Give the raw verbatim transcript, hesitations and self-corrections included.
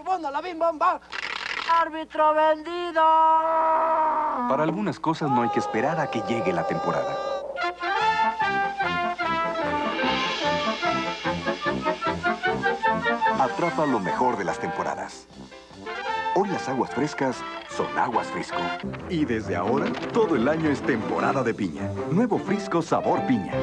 fondo, la bim bomba. ¡Árbitro vendido! Para algunas cosas no hay que esperar a que llegue la temporada. Atrapa lo mejor de las temporadas. Hoy las aguas frescas son aguas Frisco. Y desde ahora, todo el año es temporada de piña. Nuevo Frisco sabor piña.